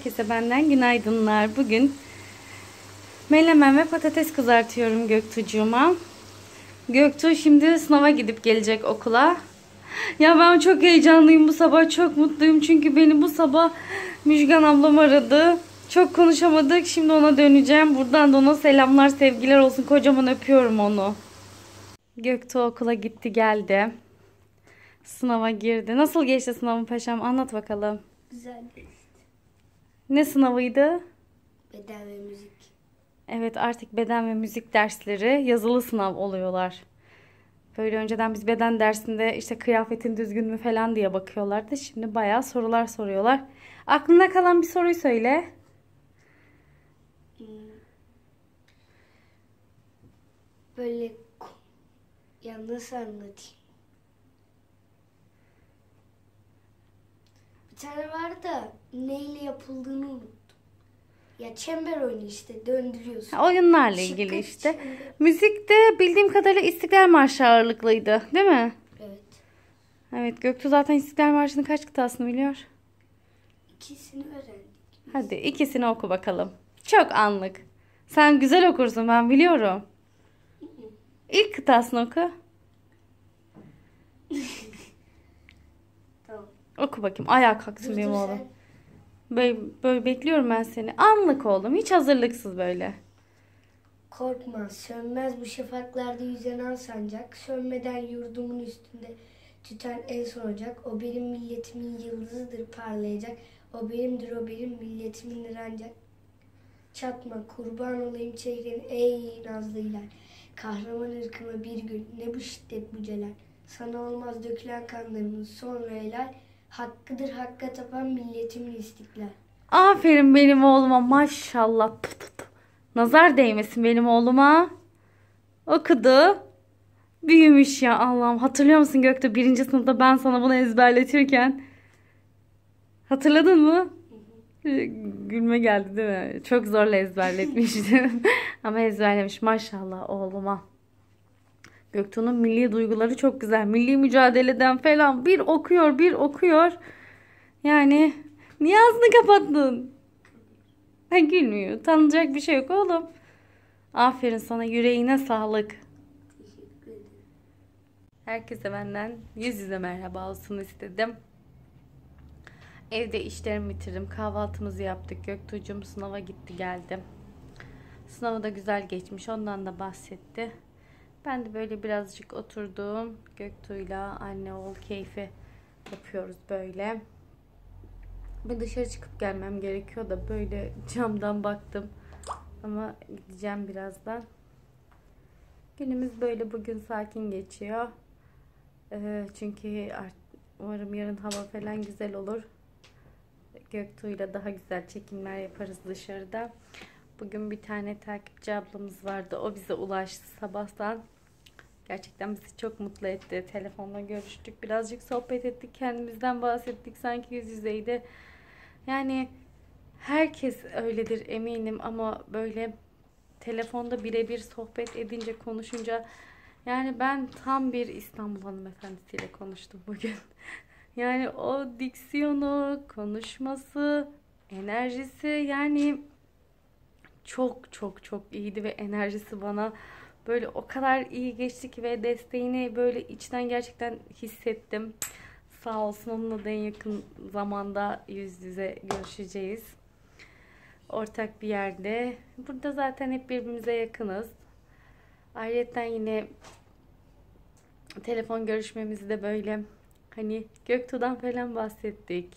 Herkese benden günaydınlar. Bugün menemen ve patates kızartıyorum Göktuğcuğuma. Göktuğ şimdi sınava gidip gelecek okula. Ya ben çok heyecanlıyım bu sabah. Çok mutluyum. Çünkü beni bu sabah Müjgan ablam aradı. Çok konuşamadık. Şimdi ona döneceğim. Buradan da ona selamlar, sevgiler olsun. Kocaman öpüyorum onu. Göktuğ okula gitti geldi. Sınava girdi. Nasıl geçti sınavın paşam? Anlat bakalım. Güzel geçti. Ne sınavıydı? Beden ve müzik. Evet, artık beden ve müzik dersleri yazılı sınav oluyorlar. Böyle önceden biz beden dersinde işte kıyafetin düzgün mü falan diye bakıyorlardı. Şimdi bayağı sorular soruyorlar. Aklına kalan bir soruyu söyle. Böyle ya nasıl anlatayım? Bir tane var da neyle yapıldığını unuttum. Ya çember oyunu işte döndürüyorsun. Oyunlarla ilgili işte. Müzik de bildiğim kadarıyla İstiklal Marşı ağırlıklıydı, değil mi? Evet. Evet, Göktuğ zaten İstiklal Marşı'nın kaç kıtasını biliyor? İkisini öğrendik. Hadi ikisini oku bakalım. Çok anlık. Sen güzel okursun, ben biliyorum. İlk kıtasını oku. Tamam. Oku bakayım. Ayağa kalksın benim oğlum. Böyle bekliyorum ben seni. Anlık oğlum. Hiç hazırlıksız böyle. Korkma, sönmez bu şafaklarda yüzen al sancak. Sönmeden yurdumun üstünde tüten en son ocak. O benim milletimin yıldızıdır parlayacak. O benimdir, o benim milletimindir ancak. Çatma, kurban olayım çehrin ey nazlı hilal. Kahraman ırkıma bir gün, ne bu şiddet bu celal. Sana olmaz dökülen kanlarımın sonra helal. Hakkıdır hakka tapan milletimin istiklal. Aferin benim oğluma. Maşallah. Nazar değmesin benim oğluma. Okudu. Büyümüş ya Allah'ım. Hatırlıyor musun Göktuğ? 1. sınıfta ben sana bunu ezberletirken. Hatırladın mı? Gülme geldi değil mi? Çok zorla ezberletmiştim. Ama ezberlemiş maşallah oğluma. Göktuğ'un milli duyguları çok güzel. Milli mücadeleden falan bir okuyor bir okuyor. Yani niye ağzını kapattın? Ha, gülmüyor. Tanınacak bir şey yok oğlum. Aferin sana, yüreğine sağlık. Teşekkür ederim. Herkese benden yüz yüze merhaba olsun istedim. Evde işlerimi bitirdim. Kahvaltımızı yaptık. Göktuğ'cum sınava gitti geldi. Sınavı da güzel geçmiş. Ondan da bahsetti. Ben de böyle birazcık oturdum. Göktuğ'yla anne oğul keyfi yapıyoruz böyle. Bir dışarı çıkıp gelmem gerekiyor da böyle camdan baktım. Ama gideceğim birazdan. Günümüz böyle bugün sakin geçiyor. Çünkü umarım yarın hava falan güzel olur. Göktuğ'yla daha güzel çekimler yaparız dışarıda. Bugün bir tane takipçi ablamız vardı. O bize ulaştı sabahtan. Gerçekten bizi çok mutlu etti. Telefonla görüştük. Birazcık sohbet ettik. Kendimizden bahsettik. Sanki yüz yüzeydi. Yani herkes öyledir eminim ama böyle telefonda birebir sohbet edince, konuşunca yani ben tam bir İstanbul hanımefendisiyle konuştum bugün. Yani o diksiyonu, konuşması, enerjisi yani çok çok çok iyiydi ve enerjisi bana böyle o kadar iyi geçti ki ve desteğini böyle içten gerçekten hissettim. Sağ olsun, onunla da en yakın zamanda yüz yüze görüşeceğiz. Ortak bir yerde. Burada zaten hep birbirimize yakınız. Ayrıca yine telefon görüşmemizi de böyle hani Göktuğ'dan falan bahsettik.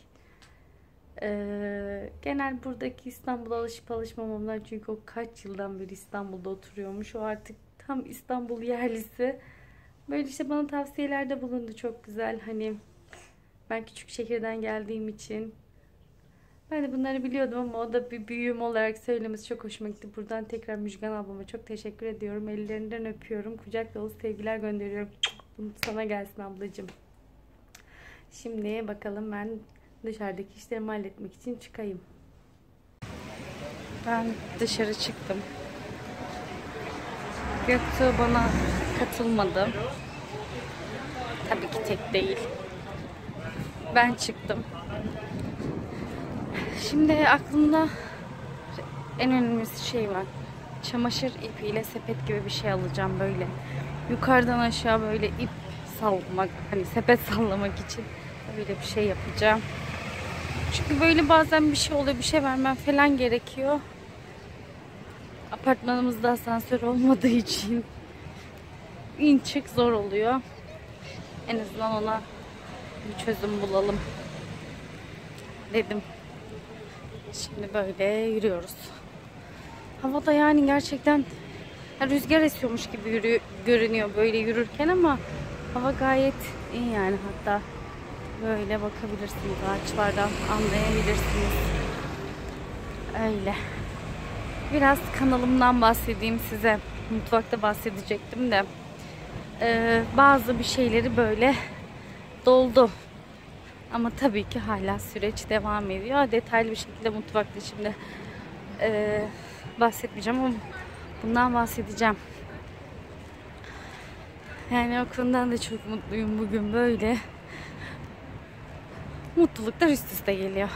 Genel buradaki İstanbul'a alışıp alışmamamdan, çünkü o kaç yıldan beri İstanbul'da oturuyormuş. O artık tam İstanbul yerlisi. Böyle işte bana tavsiyelerde bulundu, çok güzel. Hani ben küçük şehirden geldiğim için ben de bunları biliyordum ama o da bir büyüğüm olarak söylemesi çok hoşuma gitti. Buradan tekrar Müjgan ablama çok teşekkür ediyorum. Ellerinden öpüyorum. Kucak dolu sevgiler gönderiyorum. Bunu sana gelsin ablacığım. Şimdi bakalım, ben dışarıdaki işlerimi halletmek için çıkayım. Ben dışarı çıktım. Göktuğ bana katılmadı. Tabii ki tek değil. Ben çıktım. Şimdi aklımda en önemli şey var. Çamaşır ipiyle sepet gibi bir şey alacağım böyle. Yukarıdan aşağı böyle ip sallamak, hani sepet sallamak için böyle bir şey yapacağım. Çünkü böyle bazen bir şey oluyor, bir şey vermem falan gerekiyor. Apartmanımızda asansör olmadığı için in çık zor oluyor. En azından ona bir çözüm bulalım dedim. Şimdi böyle yürüyoruz. Havada yani gerçekten rüzgar esiyormuş gibi görünüyor böyle yürürken ama hava gayet iyi yani, hatta böyle bakabilirsiniz, ağaçlardan anlayabilirsiniz. Öyle. Biraz kanalımdan bahsedeyim size. Mutfakta bahsedecektim de bazı bir şeyleri böyle doldu. Ama tabii ki hala süreç devam ediyor. Detaylı bir şekilde mutfakta şimdi bahsetmeyeceğim ama bundan bahsedeceğim. Yani o konudan da çok mutluyum bugün böyle. Mutluluklar üst üste geliyor.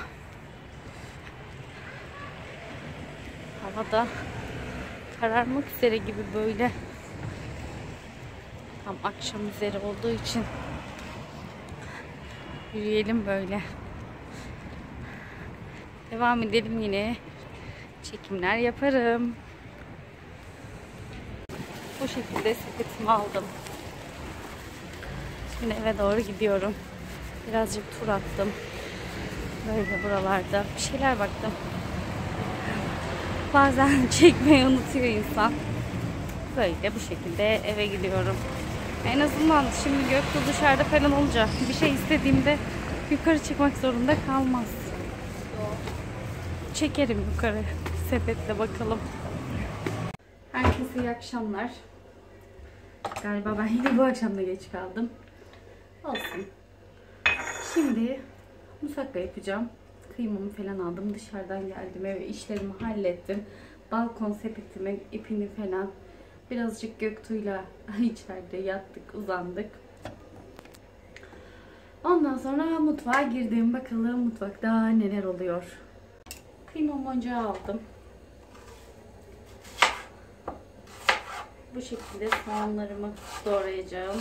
Havada kararmak üzere gibi böyle. Tam akşam üzeri olduğu için yürüyelim böyle. Devam edelim, yine çekimler yaparım. Bu şekilde sepetimi aldım. Şimdi eve doğru gidiyorum. Birazcık tur attım. Böyle buralarda bir şeyler baktım. Bazen çekmeyi unutuyor insan. Böyle bu şekilde eve gidiyorum. En azından şimdi Göktuğ dışarıda falan olunca bir şey istediğimde yukarı çıkmak zorunda kalmaz. Çekerim yukarı sepetle, bakalım. Herkese iyi akşamlar. Galiba ben yine bu akşam da geç kaldım. Olsun. Şimdi musakka yapacağım. Kıymamı falan aldım. Dışarıdan geldim eve, işlerimi hallettim. Balkon sepetimin ipini falan. Birazcık Göktuğ'yla içeride yattık, uzandık. Ondan sonra mutfağa girdim. Bakalım mutfakta neler oluyor. Kıymamı ocağa aldım. Bu şekilde soğanlarımı doğrayacağım.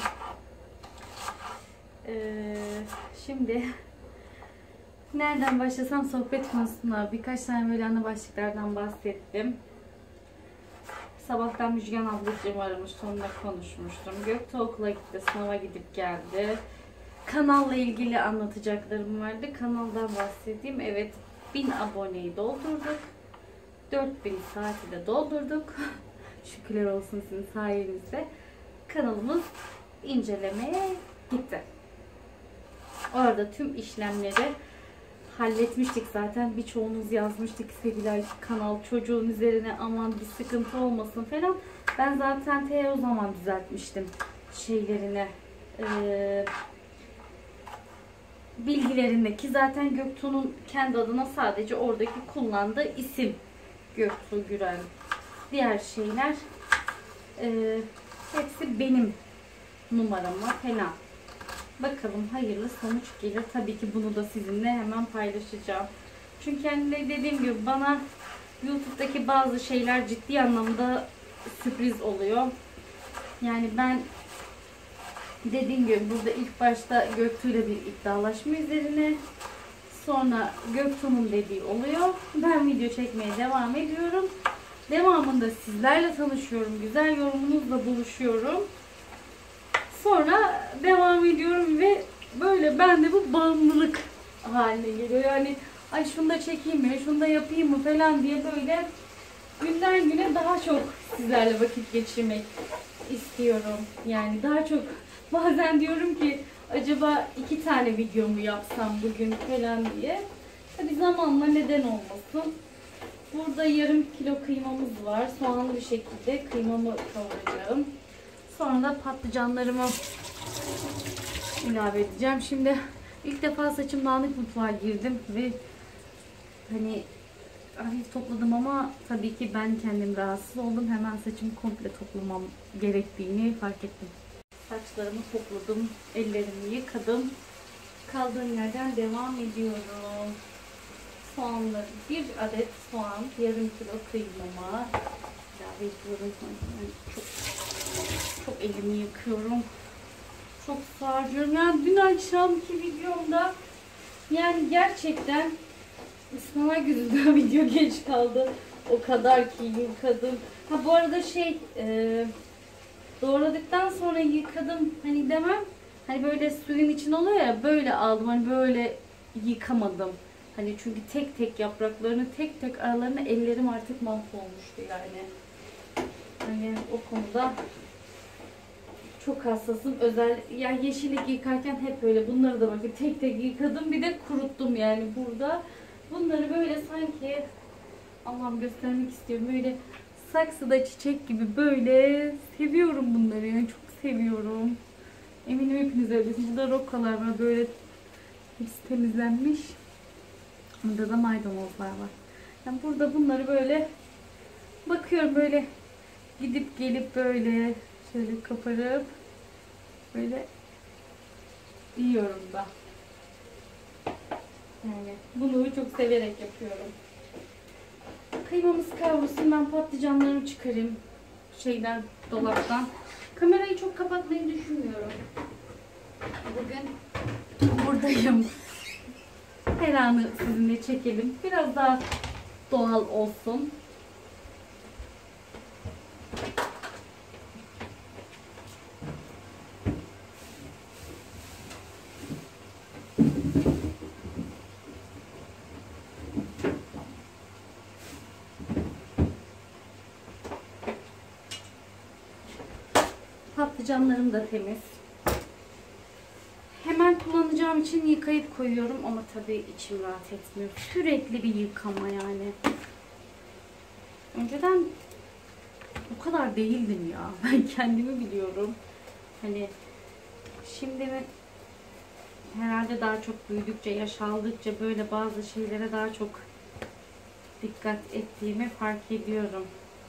Şimdi nereden başlasam sohbet konusunda birkaç tane böyle ana başlıklardan bahsettim. Sabahtan Müjgan ablacığım aramış, onunla konuşmuştum. Göktuğ okula gitti, sınava gidip geldi. Kanalla ilgili anlatacaklarım vardı. Kanaldan bahsedeyim. Evet, 1000 aboneyi doldurduk. 4000 saati de doldurduk. Şükürler olsun sizin sayenizde. Kanalımız incelemeye gitti. Orada tüm işlemleri halletmiştik zaten. Birçoğunuz yazmıştık, Sevilay kanal çocuğun üzerine aman bir sıkıntı olmasın falan. Ben zaten o zaman düzeltmiştim şeylerini, bilgilerindeki zaten Göktuğ'un kendi adına sadece oradaki kullandığı isim Göktuğ Gürel. Diğer şeyler hepsi benim numarama falan. Bakalım hayırlı sonuç gelir. Tabii ki bunu da sizinle hemen paylaşacağım. Çünkü yani dediğim gibi bana YouTube'daki bazı şeyler ciddi anlamda sürpriz oluyor. Yani ben dediğim gibi burada ilk başta Göktuğ'yla bir iddialaşma üzerine, sonra Göktuğ'un dediği oluyor. Ben video çekmeye devam ediyorum. Devamında sizlerle tanışıyorum. Güzel yorumunuzla buluşuyorum. Sonra devam ediyorum ve böyle bende bu bağımlılık haline geliyor. Yani ay şunu da çekeyim mi, şunu da yapayım mı falan diye böyle günden güne daha çok sizlerle vakit geçirmek istiyorum. Yani daha çok bazen diyorum ki acaba 2 tane video mu yapsam bugün falan diye. Tabii zamanla neden olmasın. Burada yarım kilo kıymamız var. Soğanlı bir şekilde kıymamı kavuracağım. Sonra da patlıcanlarımı ilave edeceğim. Şimdi ilk defa saçım dağınık mutfağa girdim ve hani hafif topladım ama tabii ki ben kendim rahatsız oldum. Hemen saçımı komple toplamam gerektiğini fark ettim. Saçlarımı topladım, ellerimi yıkadım. Kaldığım yerden devam ediyorum. soğanları, 1 adet soğan, yarım kilo kıymama ilave ediyorum. Yani çok elimi yıkıyorum. Çok sarıyorum. Yani dün akşamki videomda yani gerçekten ıspanak yüzünden video geç kaldı. O kadar ki yıkadım. Ha bu arada doğradıktan sonra yıkadım hani demem. Hani böyle suyun için oluyor ya, böyle aldım. Hani böyle yıkamadım. Hani çünkü tek tek yapraklarını, tek tek aralarına ellerim artık mahvolmuştu yani. Hani o konuda çok hassasım. Yani yeşillik yıkarken hep böyle bunları da bakın tek tek yıkadım. Bir de kuruttum yani burada. Bunları böyle sanki Allah'ım göstermek istiyorum. Böyle saksıda çiçek gibi böyle seviyorum bunları. Yani çok seviyorum. Eminim hepiniz öylesiniz. Burada rokalar var böyle, hepsi temizlenmiş. Burada da maydanozlar var. Yani burada bunları böyle bakıyorum, böyle gidip gelip böyle şöyle koparıp böyle yiyorum da. Yani bunu çok severek yapıyorum. Kıymamız kavrulsun, ben patlıcanlarımı çıkarayım dolaptan. Kamerayı çok kapatmayı düşünmüyorum. Bugün buradayım. Her anı sizinle çekelim. Biraz daha doğal olsun. Patlıcanlarım da temiz. Hemen kullanacağım için yıkayıp koyuyorum ama tabii içim rahat etmiyor. Sürekli bir yıkama yani. Önceden bu kadar değildim ya. Ben kendimi biliyorum. Hani şimdi mi herhalde daha çok büyüdükçe, yaş aldıkça böyle bazı şeylere daha çok dikkat ettiğimi fark ediyorum.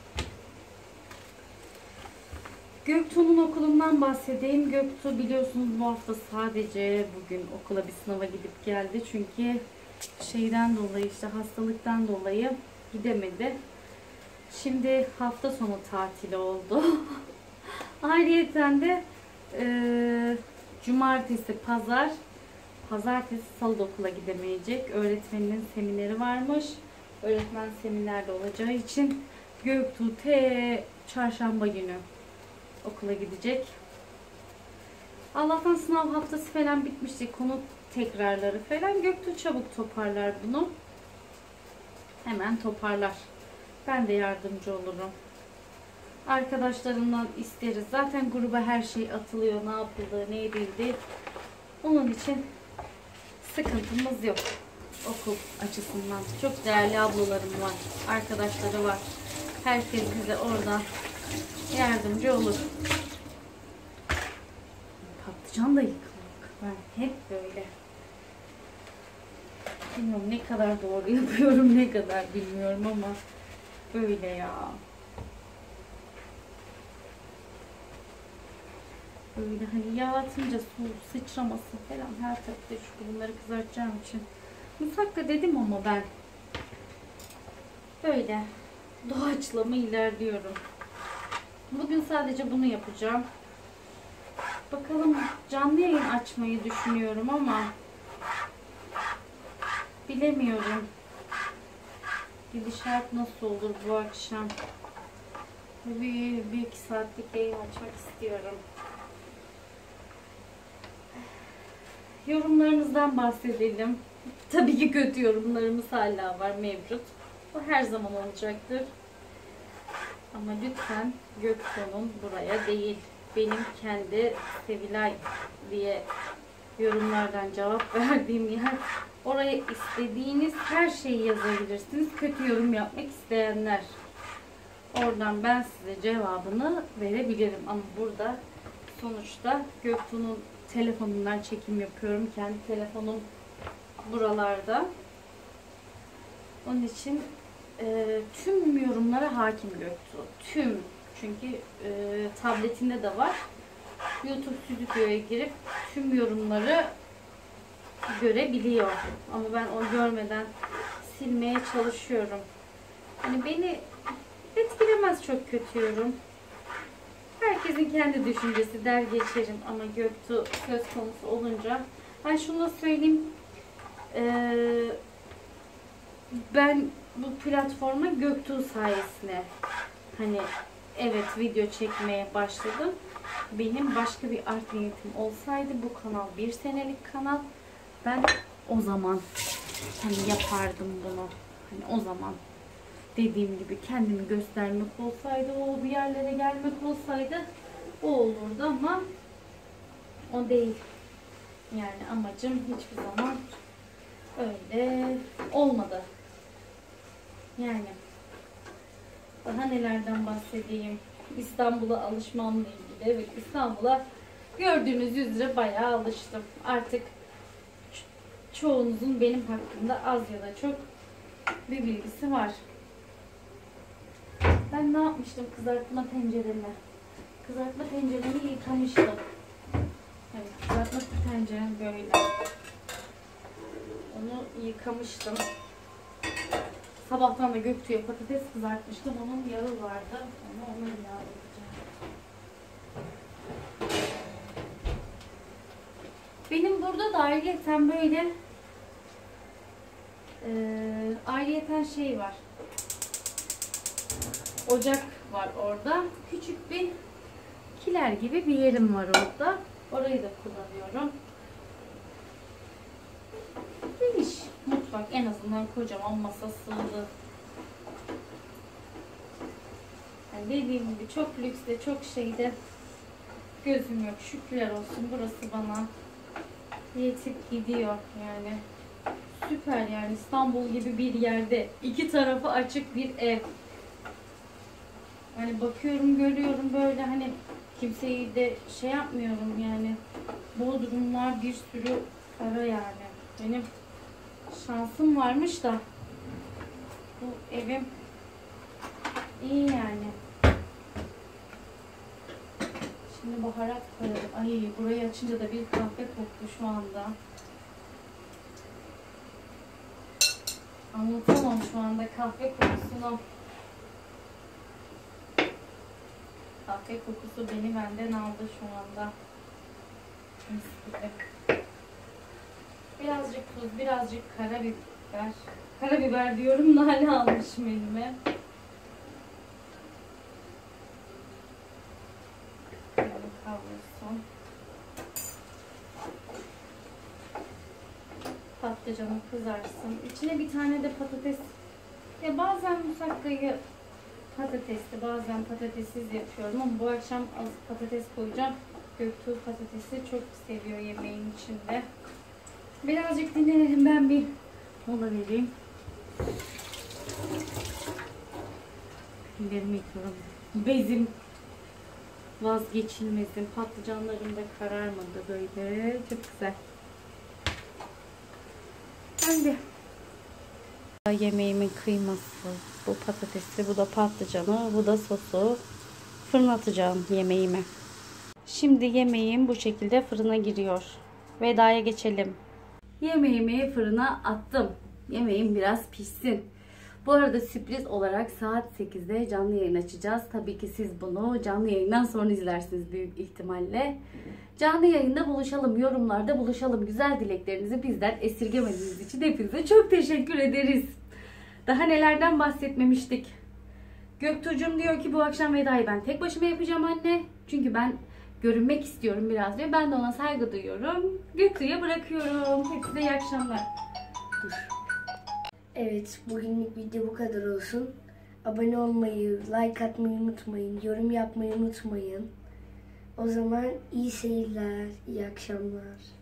Göktuğ'un okulundan bahsedeyim. Göktuğ biliyorsunuz bu hafta sadece bugün okula bir sınava gidip geldi. Çünkü hastalıktan dolayı gidemedi. Şimdi hafta sonu tatili oldu. Ayrıyeten de cumartesi, pazartesi, salı da okula gidemeyecek. Öğretmeninin semineri varmış. Öğretmen seminerde olacağı için Göktuğ çarşamba günü okula gidecek. Allah'tan sınav haftası falan bitmişti. Konu tekrarları falan. Göktuğ çabuk toparlar bunu. Hemen toparlar. Ben de yardımcı olurum. Arkadaşlarımdan isteriz. Zaten gruba her şey atılıyor. Ne yapıldı, ne edildi. Onun için sıkıntımız yok. Okul açısından. Çok değerli ablalarım var. Arkadaşları var. Herkes bize oradan yardımcı olur. Patlıcan da yıkamak. Ben hep böyle. Bilmiyorum ne kadar doğru yapıyorum, ne kadar bilmiyorum ama böyle ya. Böyle hani yağ atınca su sıçramasın falan her tarafta, çünkü bunları kızartacağım için. Mutfakta dedim ama ben böyle doğaçlama ilerliyorum. Bugün sadece bunu yapacağım. Bakalım, canlı yayın açmayı düşünüyorum ama bilemiyorum. Gidişat nasıl olur bu akşam? Bir iki saatlik yayın açmak istiyorum. Yorumlarınızdan bahsedelim. Tabii ki kötü yorumlarımız hala var, mevcut. O her zaman olacaktır. Ama lütfen Göktuğ'un buraya değil, benim kendi Sevilay diye yorumlardan cevap verdiğim yer. Oraya istediğiniz her şeyi yazabilirsiniz. Kötü yorum yapmak isteyenler. Oradan ben size cevabını verebilirim. Ama burada sonuçta Göktuğ'un telefonundan çekim yapıyorum. Kendi telefonum buralarda. Onun için tüm yorumlara hakim Göktuğ. Tüm. Çünkü tabletinde de var. YouTube Stüdyo'ya girip tüm yorumları görebiliyor. Ama ben o görmeden silmeye çalışıyorum. Hani beni etkilemez çok kötü yorum. Herkesin kendi düşüncesi der geçerim ama Göktuğ söz konusu olunca ben şunu da söyleyeyim. Ben bu platforma Göktuğ sayesinde hani evet video çekmeye başladım. Benim başka bir art niyetim olsaydı bu kanal 1 senelik kanal. Ben o zaman hani yapardım bunu. Hani o zaman dediğim gibi kendimi göstermek olsaydı, o bir yerlere gelmek olsaydı o olurdu ama o değil. Yani amacım hiçbir zaman öyle olmadı. Yani daha nelerden bahsedeyim. İstanbul'a alışmamla ilgili. Evet, İstanbul'a gördüğünüz üzere bayağı alıştım. Artık çoğunuzun benim hakkımda az ya da çok bir bilgisi var. Ben ne yapmıştım kızartma tenceremi? Kızartma tenceremi yıkamıştım. Evet, kızartma tencerem böyle. Onu yıkamıştım. Sabahtan da Göktuğ'a patates kızartmıştım. Onun yağı vardı. Onu yağlayacağım. Benim burada da ayrıyeten böyle ayrıyeten şey var. Ocak var orada. Küçük bir kiler gibi bir yerim var orada. Orayı da kullanıyorum. Geniş mutfak, en azından kocaman masa sığdı. Yani dediğim gibi çok lükste, çok şeyde gözüm yok. Şükürler olsun, burası bana yetip gidiyor yani. Süper yani, İstanbul gibi bir yerde 2 tarafı açık bir ev. Hani bakıyorum, görüyorum böyle, hani kimseyi de şey yapmıyorum yani. Bodrumlar bir sürü para yani. Benim şansım varmış da bu evim iyi yani. Şimdi baharat koyalım. Ay, burayı açınca da bir kahve koktu şu anda. Anlatamam şu anda kahve kokusunu. Kahve kokusu beni benden aldı şu anda. Mis gibi. Birazcık tuz, birazcık karabiber. Karabiber diyorum, nane almışım elime. Kavrulsun. Patlıcanım kızarsın. İçine bir tane de patates. Ya bazen musakkayı patatesli, bazen patatessiz yapıyorum ama bu akşam az patates koyacağım. Göktuğ patatesi çok seviyor yemeğin içinde. Birazcık dinlenelim, ben bir mola vereyim. Ellerimi yıkıyorum. Bezim vazgeçilmezim. Patlıcanlarım da kararmadı böyle. Çok güzel. Şimdi yemeğimin kıyması, bu patatesi, bu da patlıcanı, bu da sosu. Fırına atacağım yemeğimi. Şimdi yemeğim bu şekilde fırına giriyor. Veda'ya geçelim. Yemeğimi fırına attım. Yemeğim biraz pişsin. Bu arada sürpriz olarak saat 8'de canlı yayın açacağız. Tabii ki siz bunu canlı yayından sonra izlersiniz büyük ihtimalle. Canlı yayında buluşalım, yorumlarda buluşalım. Güzel dileklerinizi bizden esirgemediğiniz için hepinize çok teşekkür ederiz. Daha nelerden bahsetmemiştik. Göktuğ'cum diyor ki bu akşam Veda'yı ben tek başıma yapacağım anne. Çünkü ben görünmek istiyorum biraz diyor. Ben de ona saygı duyuyorum. Göktuğ'a bırakıyorum. Hepinize iyi akşamlar. Dur. Evet, bugünlük video bu kadar olsun. Abone olmayı, like atmayı unutmayın, yorum yapmayı unutmayın. O zaman iyi seyirler, iyi akşamlar.